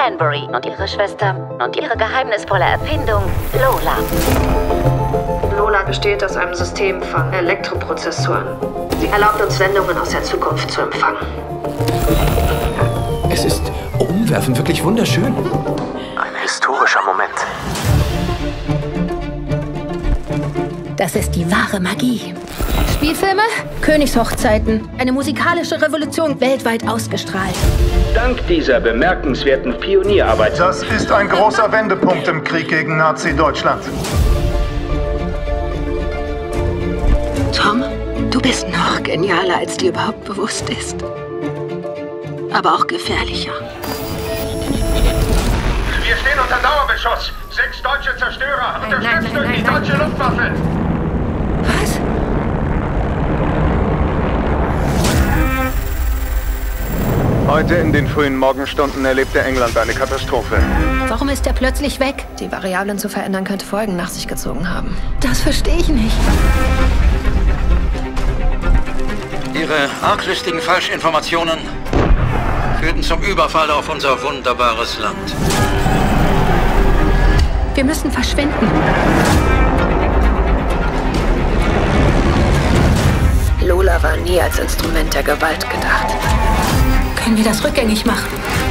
Hanbury und ihre Schwester und ihre geheimnisvolle Erfindung Lola. Lola besteht aus einem System von Elektroprozessoren. Sie erlaubt uns, Sendungen aus der Zukunft zu empfangen. Es ist umwerfend, wirklich wunderschön. Ein historischer Moment. Das ist die wahre Magie. Spielfilme, Königshochzeiten, eine musikalische Revolution weltweit ausgestrahlt. Dank dieser bemerkenswerten Pionierarbeit. Das ist ein großer Wendepunkt im Krieg gegen Nazi-Deutschland. Tom, du bist noch genialer, als dir überhaupt bewusst ist. Aber auch gefährlicher. Wir stehen unter Dauerbeschuss. 6 deutsche Zerstörer, unterstützt durch die deutsche Luftwaffe. Was? Heute in den frühen Morgenstunden erlebte England eine Katastrophe. Warum ist er plötzlich weg? Die Variablen zu verändern könnte Folgen nach sich gezogen haben. Das verstehe ich nicht. Ihre arglistigen Falschinformationen führten zum Überfall auf unser wunderbares Land. Wir müssen verschwinden. Lola war nie als Instrument der Gewalt gedacht. Können wir das rückgängig machen?